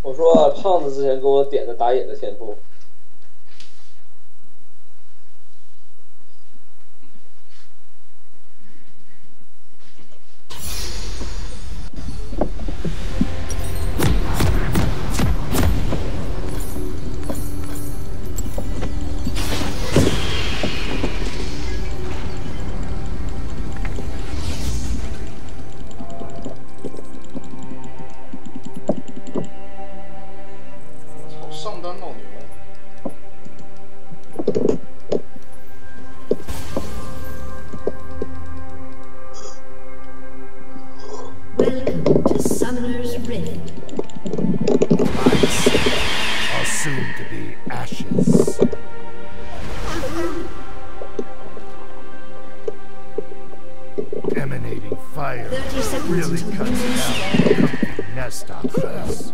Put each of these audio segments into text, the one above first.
我说胖子之前给我点的打野的天赋。 上单老牛。 Welcome to Summoner's Rift. Lights are soon to be ashes. Emanating fire 30 seconds really until cuts minions down the comfy nest options.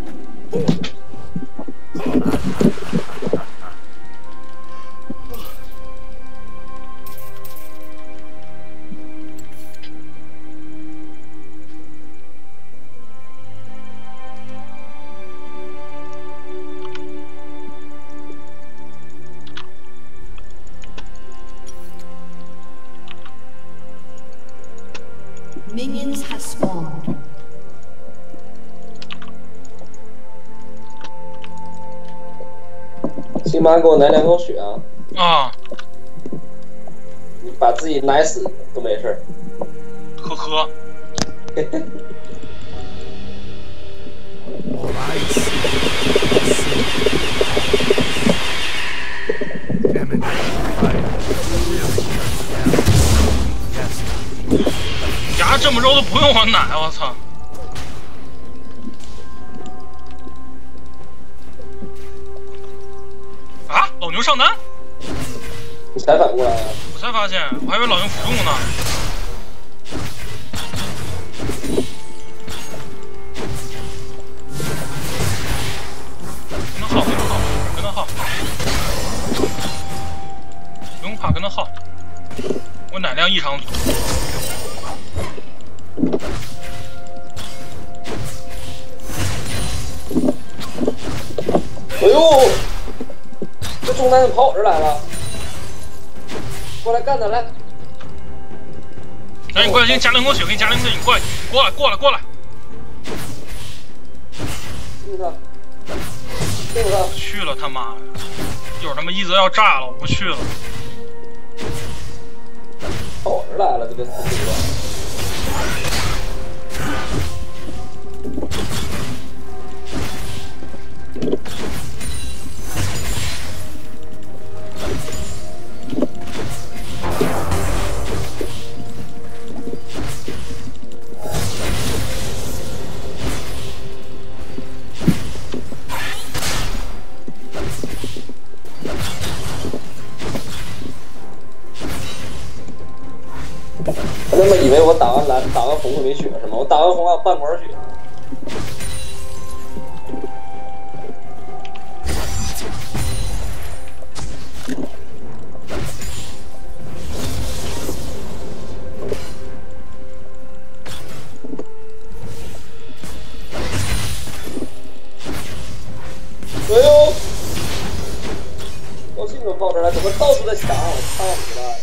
Minions have spawned. 起码给我来2口血啊！ 啊， 你把自己奶死都没事儿。 呵呵。 Lights emanating fire really cuts down the nest options. 牙这么肉都不用我奶，我操！啊，老牛上单， 你才反过来啊？ 我才发现，我还以为老牛辅助呢。跟他耗，跟他耗，不用怕，跟他耗。我奶量异常足。 哎呦，这中单怎么跑我这儿来了？过来干他来！ 来，你过来，给你加2口血，给你加2口血，你过来，过来！ 救他！救他！ 不去了，他妈的！一会儿他妈一泽要炸了，我不去了。 跑我这儿来了，这个死鸡巴！ 他们以为我打完蓝、打完红会没血是吗？我打完红还有半管血。哎呦！高兴都跑这来，怎么到处在抢我？操你妈！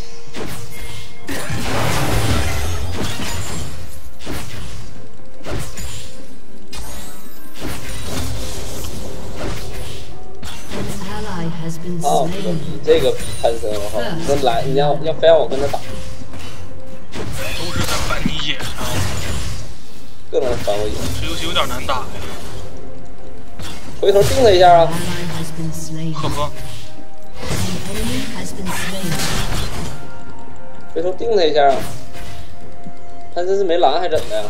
啊，这个比潘森好，你这来，你要非让我跟他打， 都是在烦你野上， 更能烦我野。 这游戏有点难打呀。 回头定他一下啊！ 呵呵， 回头定他一下啊！潘森是没蓝还怎的呀？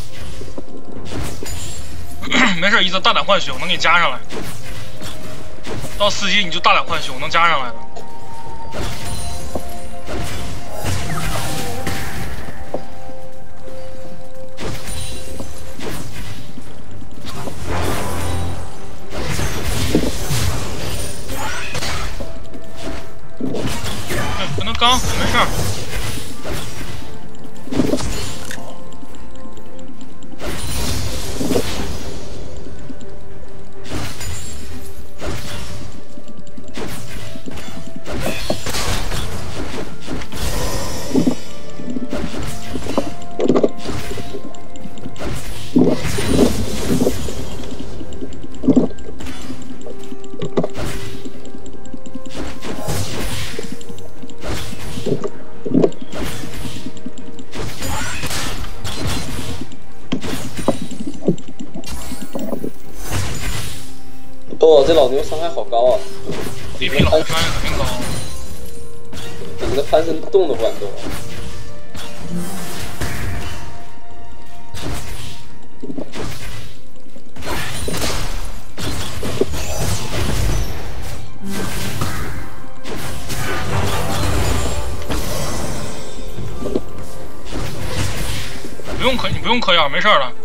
没事，一泽大胆换血，我能给你加上来。 到4级你就大胆换血，我能加上来的。跟他刚，没事儿。 哦，这老牛伤害好高啊！ 比老伤害肯定高。 顶着潘森动都不敢动。 你不用嗑药，没事了。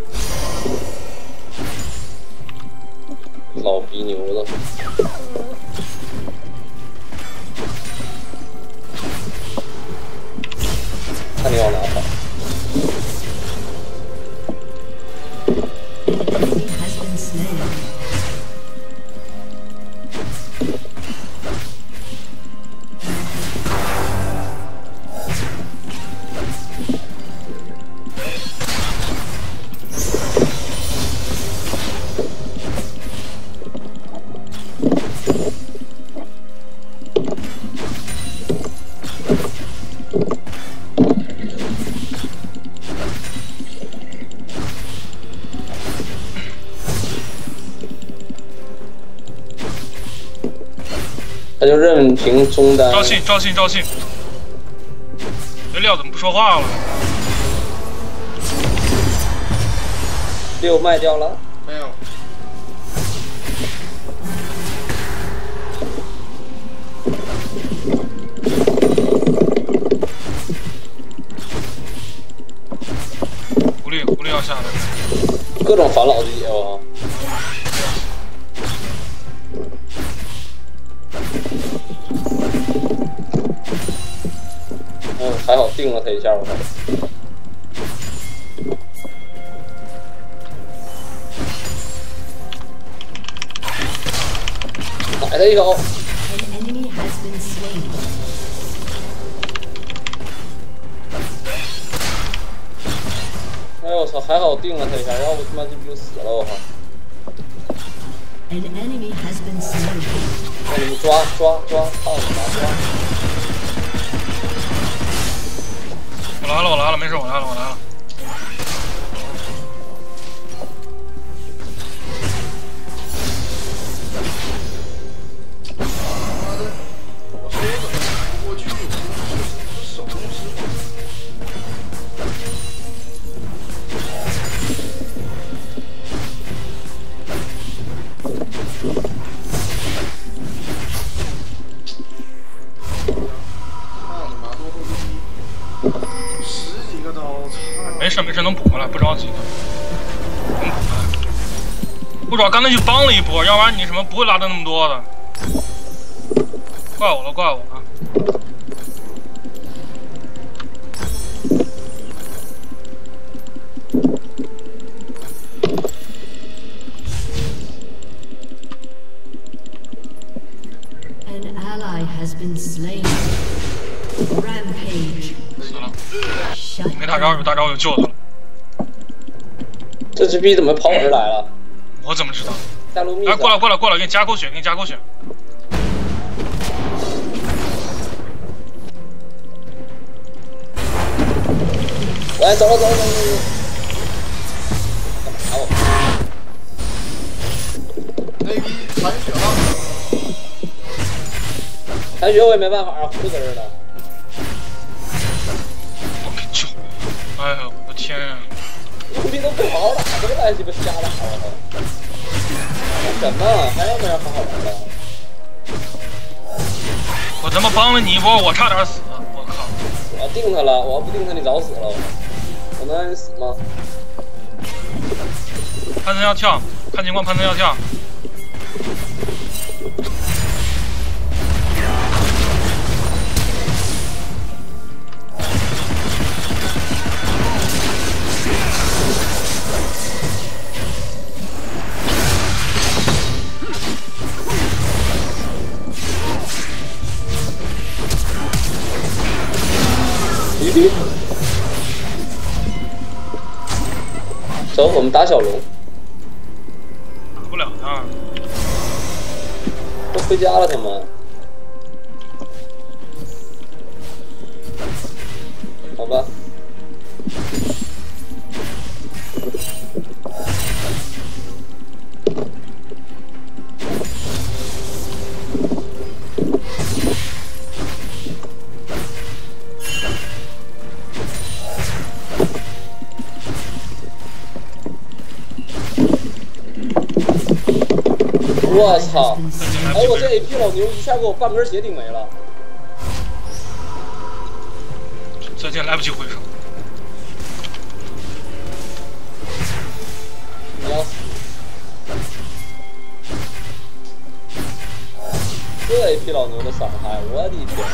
老逼牛了。看你往哪跑。 Has been slain. 他就任凭中单。 赵信，这料怎么不说话了？ 6卖掉了。 没有。 狐狸要下来。 各种烦恼的姐夫。 还好定了他一下吧。宰他一口。 An enemy has been slain. 哎呦我操！还好定了他一下，要不他妈这不就死了我靠！ An enemy has been slain. 让你们抓，操你妈抓！ 我来了，没事，我来了。 妈的，我说怎么不过去？这手动师傅。操你妈多会逼！ 10几个刀，操！ 没事，能补回来，不着急的。能补回来。不主要刚才就帮了一波，要不然你什么不会拉的那么多的。怪我了啊！ An ally has been slain. Rampage. 死了， Shut 没大招，有大招我就救他了。 这只逼怎么跑我这儿来了？ 我怎么知道？ 大陆蜜。 哎，过来，给你加口血， 来，走。干嘛我？ 那逼残血了。 残血我也没办法啊，护在这儿呢。 我给救！哎呦，我的天啊！ 这逼都不好好打，这个来鸡巴瞎打我操！什么？还要没人好好玩了？ 我他妈帮了你一波，我差点死！我靠！ 我要定他了，我要不定他，你早死了。我能让你死吗？ 潘森要跳，看情况，潘森要跳。 走，我们打小龙。 打不了他。 都回家了，他们。好吧。 我操！ been 哎，我这 AP 老牛一下给我半根血顶没了。 这竟来不及回手。 你要死！这 AP 老牛的伤害，我的天！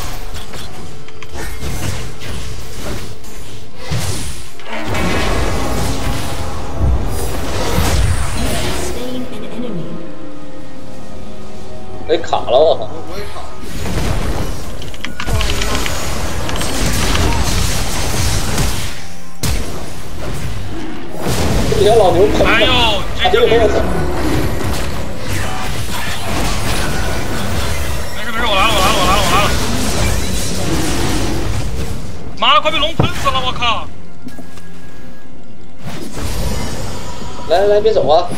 slain an enemy. 被卡了，我靠！ 我也卡了。 这条老牛喷哎呦， 他这个这个我操！ 没事没事，我来了。妈的，快被龙喷死了！我靠！ 来，别走啊！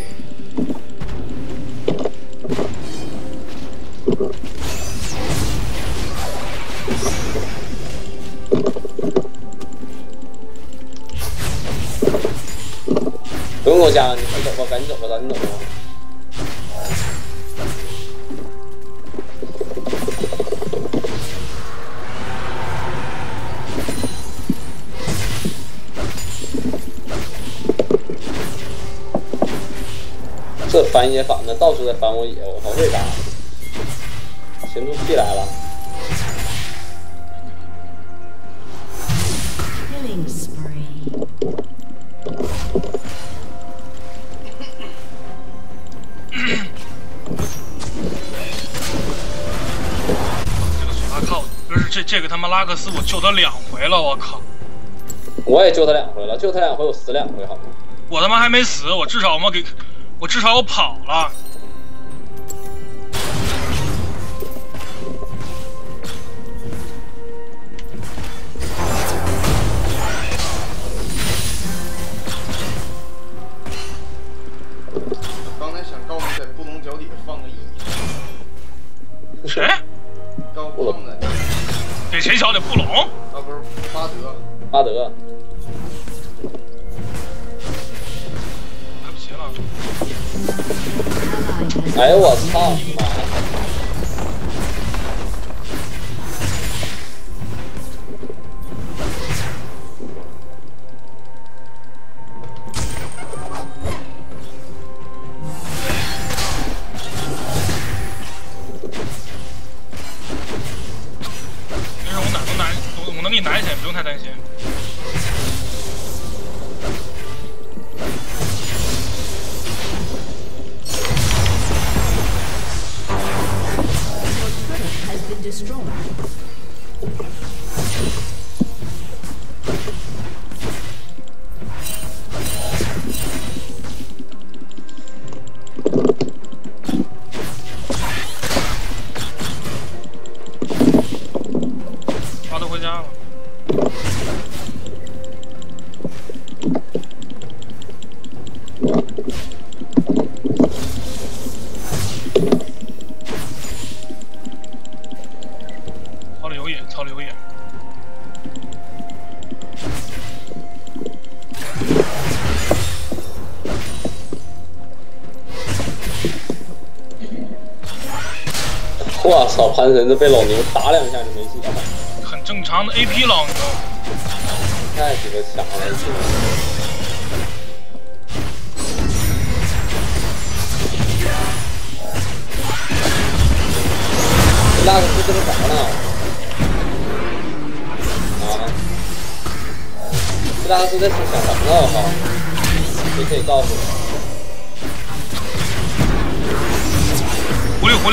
不用给我加，你走吧，赶紧走吧，赶紧走吧。这翻野反的，到处在翻我野，我靠，为啥？神助 P 来了。 Killing spree. 这个索拉靠，不是这个他妈拉克斯，我救他2回了，我靠！ 我也救他2回了，救他2回，我死2回，好吗？ 我他妈还没死，我至少我跑了。 刚才想告诉你，在布隆脚底下放个 E。 谁？ 告诉他们， 给谁小的布隆？ 啊不是巴德。 巴德。 来不及了。 Ally has 哎呦我操你妈！ 没事，我能给你拿一些，不用太担心。 has been destroyed. 巴德回家了。操了有野，操了有野。 我操，潘神这被老牛打2下就没血了， 很正常的 AP 老牛。 太鸡巴强了，这个。 拉克斯这边咋呢？啊！这拉克斯在想什么呢？我靠！谁可以告诉我？ 狐狸！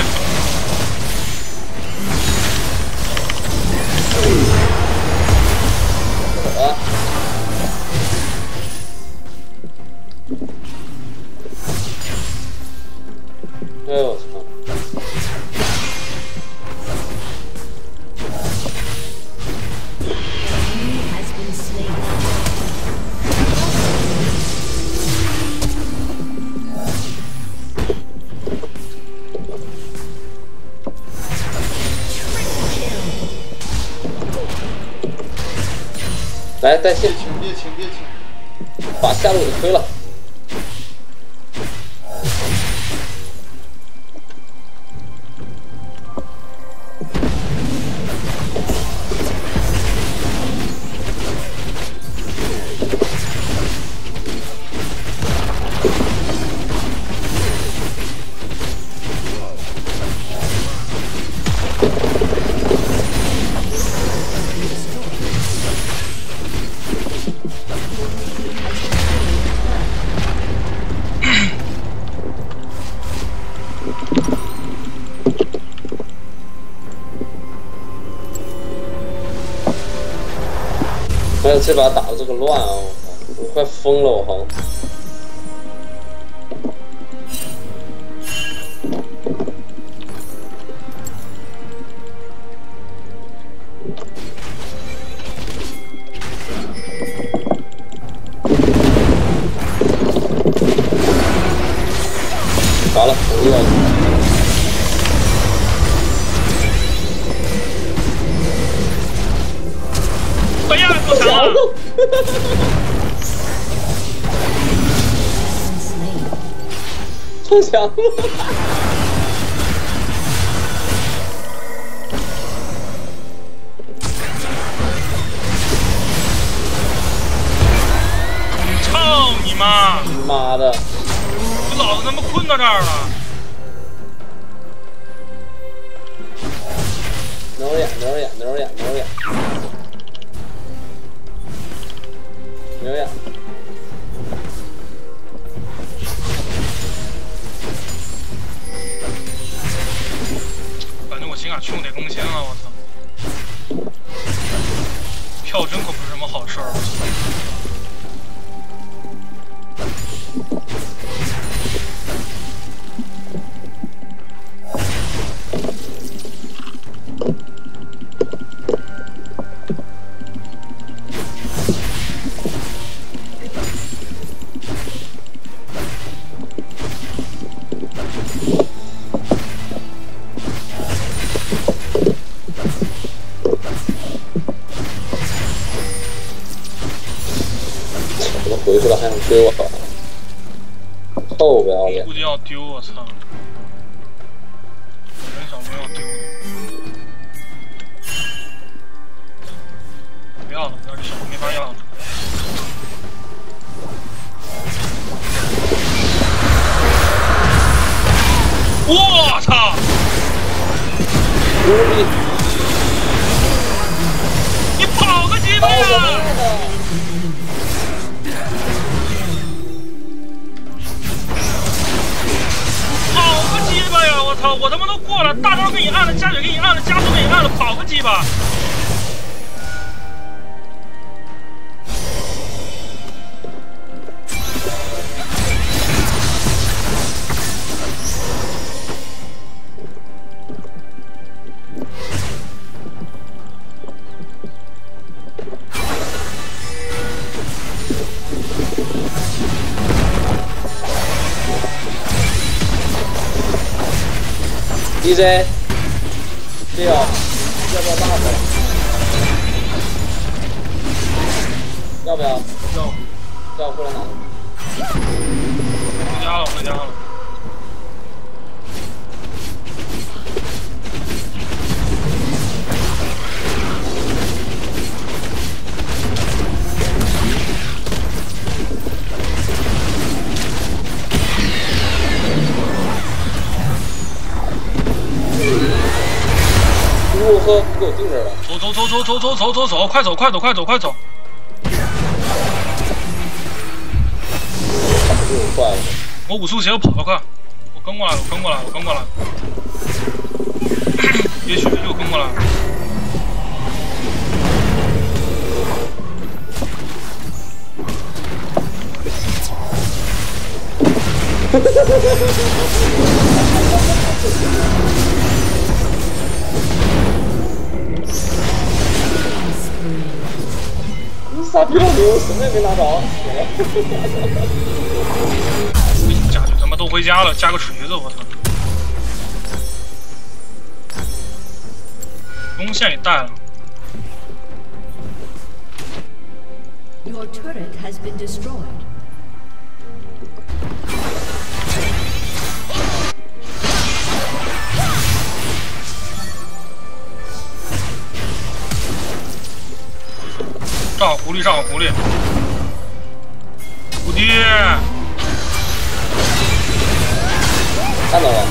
走啊！哎呦我操！ Enemy has been slain. 来带线， 别清， 把下路给推了。 这把打的这个乱啊！我靠，我快疯了！我靠！完了，我又要。 哎呀，够强了！ 超强！ 操你妈！ 妈的！ 这老子他妈困到这儿了！ 瞄着眼，瞄着眼，瞄着眼，瞄着眼。 瞄眼， 感觉我心感兄得更新了，我操！跳帧可不是什么好事儿，我操！ 怎么回去了还想追我？臭不要脸！ 估计要丢，我操！人小朋友要丢的，不要了，不要这小子没法要了。我操！ 牛逼！ 你跑个鸡巴呀！ 跑个鸡巴呀！我操！我他妈都过了，大招给你按了，加血给你按了，加速给你按了，跑个鸡巴！ DJ， 这个要不要 buff？ 要不要？ 要。 要我过来拿。 回家了，回家了。 我喝，给我定这儿了。 走，快走，快走，快走，快走！ 又坏了。 我五速鞋，我跑得快，我跟过来了，我跟过来了，我跟过来了。也许又跟过来了。 傻逼老牛，什么也没拿着， 为什么家就他妈都回家了，加个锤子，我操！弓线也带了。 Your turret has been destroyed. 上好狐狸，上好狐狸，蝴蝶， 看到了，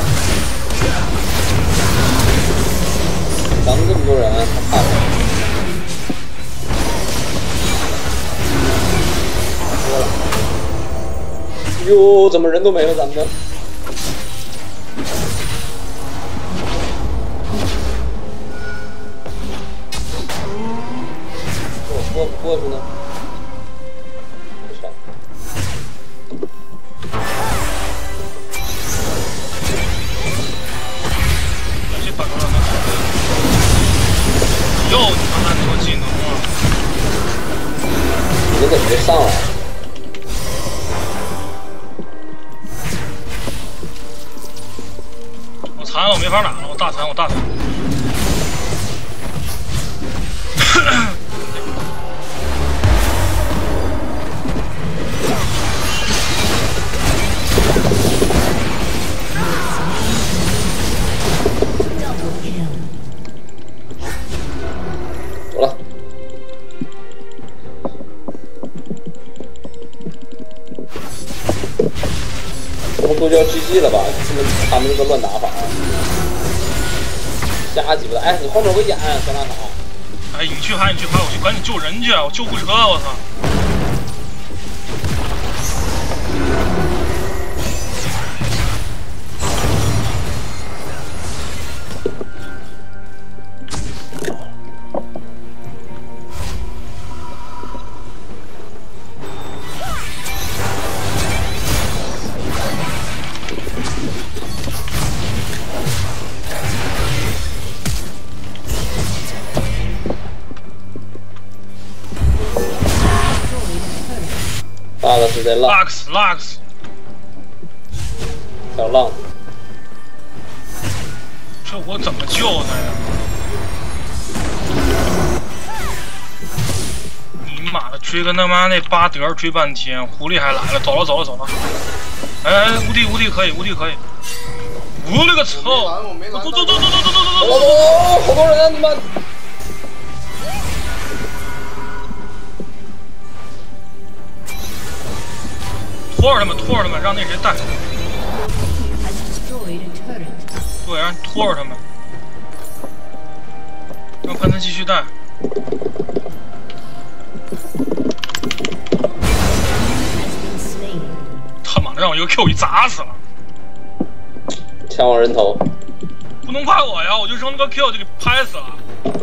咱们这么多人，他看了。哟，怎么人都没了？咱们的。 过去呢？没事。 这把头让他又他妈安卓技能啊！ 你怎么就上来？ 我残我没法打了，我大残。 走了。这不都叫 GG 了吧？他们这个乱打法，瞎鸡巴的！哎，你后面危险，小大嫂。 哎，你去拍，我去赶紧救人去！我救护车，我操！ 大的是在浪， Lux， 小浪， 这我怎么救他呀？你妈的，追个他妈那巴德追半天，狐狸还来了，走了。哎，无敌可以，我勒个操！ 我没拦， 走！ 哦，好多人啊，你妈！ 拖着他们，让那谁带。 Has destroyed a turret. 对，让你拖着他们，让潘森继续带。 Has been slain. 他妈的让我一个 Q 给砸死了！ 抢我人头， 不能怪我呀，我就扔了个 Q 就给拍死了。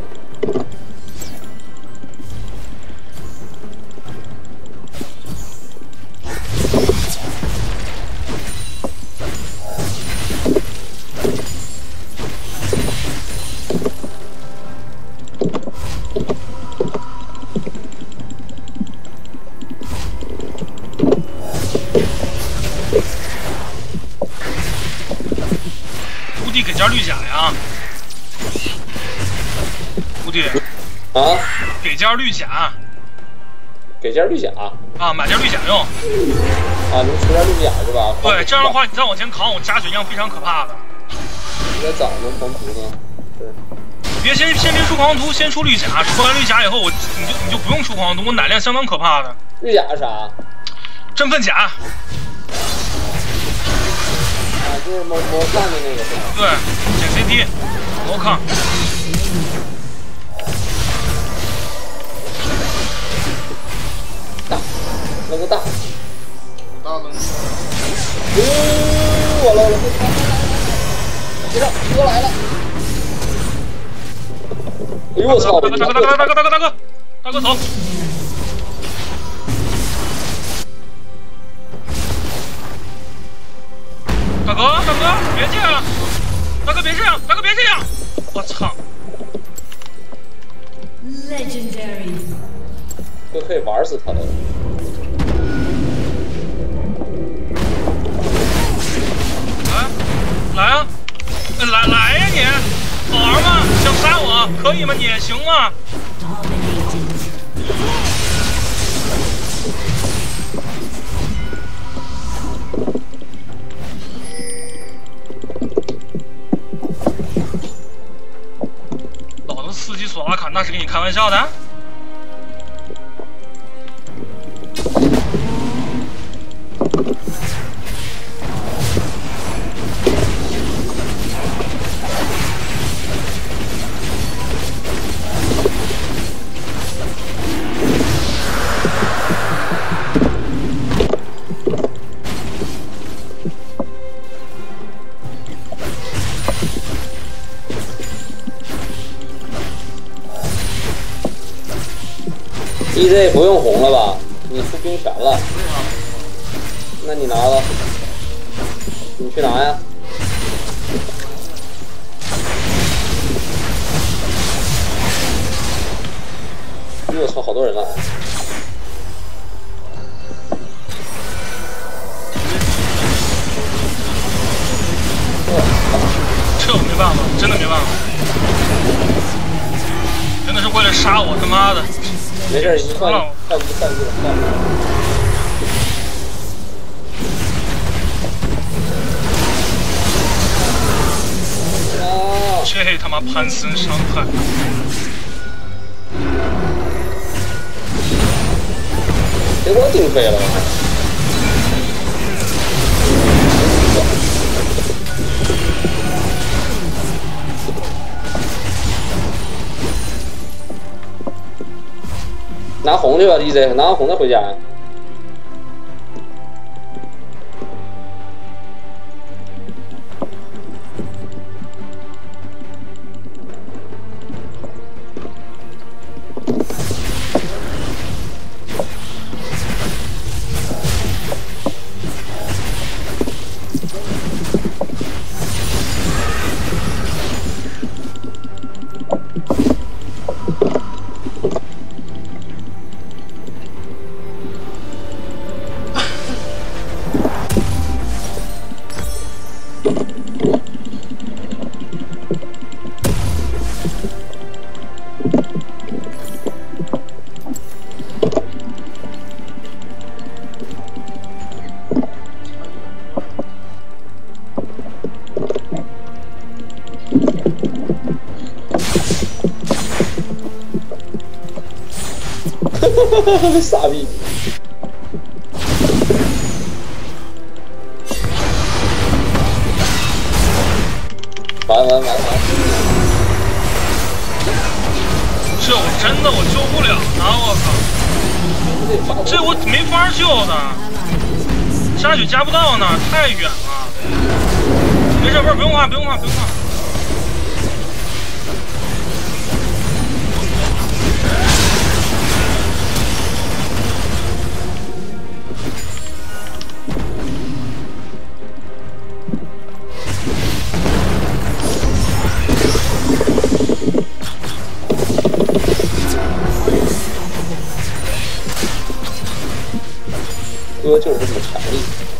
无敌给件绿甲呀！无敌啊， 给件绿甲给件绿甲啊，买件绿甲用。 啊，能出件绿甲是吧？ 对，这样的话你再往前扛，我加血量非常可怕的。 应该找呢，狂徒呢？是。 别先别出狂徒，先出绿甲，出完绿甲以后你就不用出狂徒，我奶量相当可怕的。 绿甲是啥？ 振奋甲。 啊，就是猫看的那个是吧？ 对，减 CT， 魔抗。 大，那个大。 大能。 我了，别上，哥来了！哎呦我操！ 大哥走！大哥别这样！大哥别这样！我操！ Legendary. 哥可以玩死他的。 来啊！来呀你！好玩吗？想杀我可以吗？你行吗？ Dominated. 老子4级索拉卡那是跟你开玩笑的？ DJ 不用红了吧？你出兵权了，那你拿了，你去拿呀。我操，好多人啊！ 这我没办法，真的没办法，真的是为了杀我，他妈的！ 没事，你算了，算了。 这他妈潘森伤害！ 给我顶飞了！拿红去吧 ，DJ， 拿完红再回家呀。傻逼！完！ 这我真的救不了他，我靠！这我没法救的，下去加不到呢，太远了。没事，不用怕。 哥就是这么强力。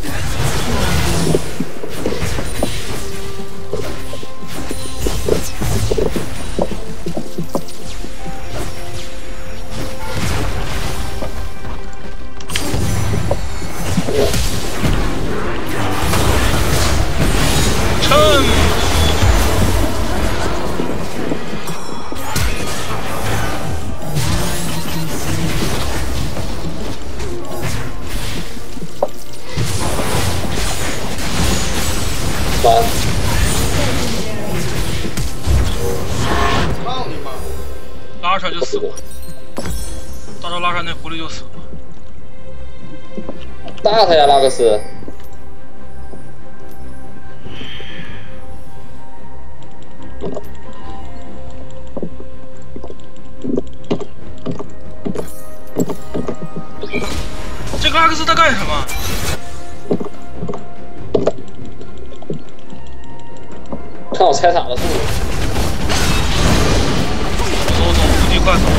拉出来就死了，到时候拉出来那狐狸就死了。 打他呀，拉克斯！ 这个拉克斯在干什么？ 看我拆塔的速度。 走，无敌快走！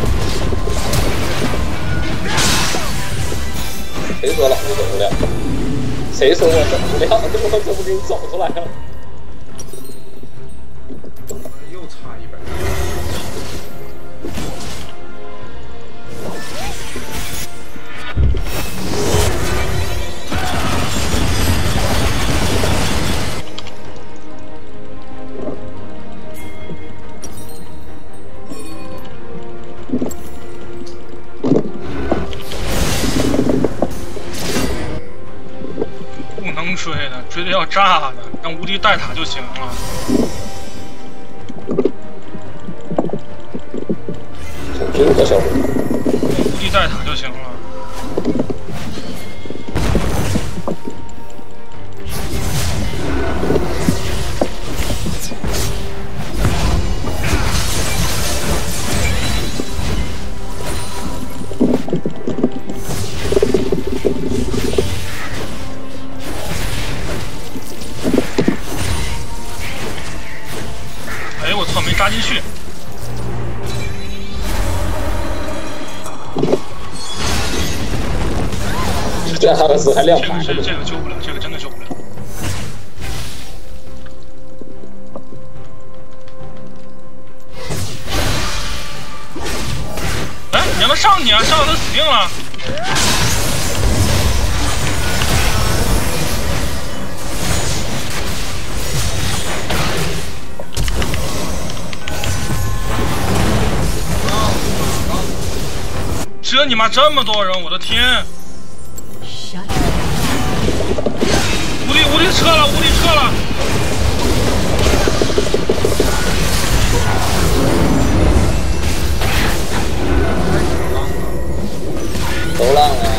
谁说老子走不了？谁说我走不了？我这不给你走出来了？ 又差100。 不能追的，追的要炸的，让无敌带塔就行了。 真的小伙， 无敌带塔就行了。 扎进去。 这哈克斯还亮牌。 这个救不了，这个真的救不了。哎，你让他上你啊！上了他死定了。这你妈这么多人，我的天！ 无敌撤了，无敌撤了！ 都浪了，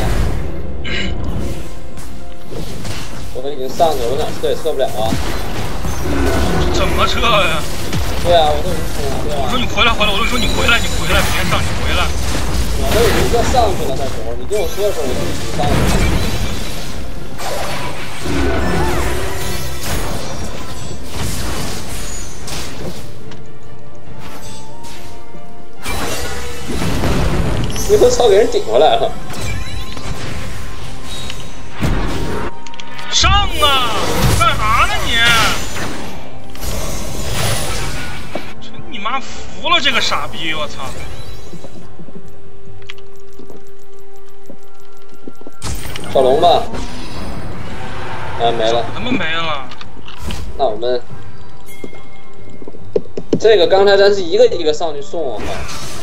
我们已经上去了，我想撤也撤不了啊！ 怎么撤呀？ 对啊，我都已经冲了，对吧？ 我说你回来，我就说你回来，别上，你回来。 我都已经要上去了，那时候你跟我说的时候，我就已经上去了。 我操！给人顶回来了！ 上啊！干啥呢你？真你妈服了这个傻逼！我操！ 小龙吧？啊，没了。 他们没了。 那我们这个刚才咱是一个一个上去送啊。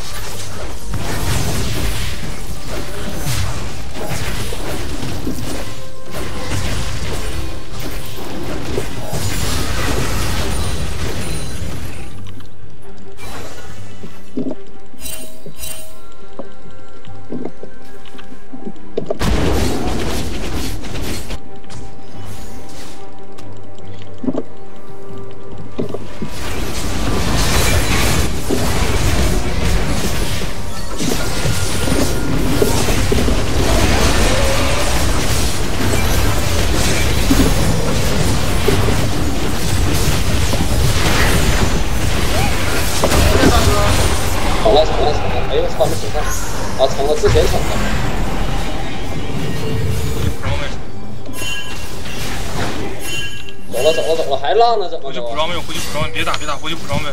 哎呦我操！没死上啊，成了，之前成了。走了，还浪呢，怎么？ 回去补装备，别打，回去补装备。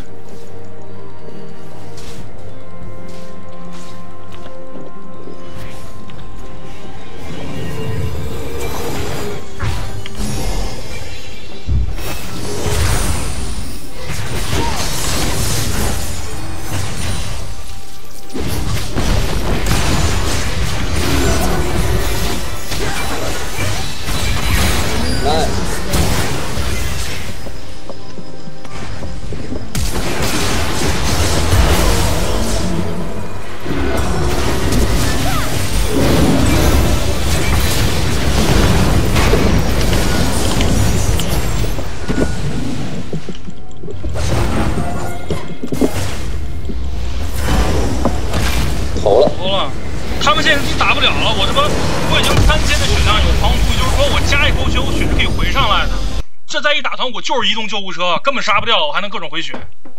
他们现在打不了了，我已经3000的血量有防护，也就是说我加一口血，我血是可以回上来的。这再一打团，我就是移动救护车，根本杀不掉，我还能各种回血。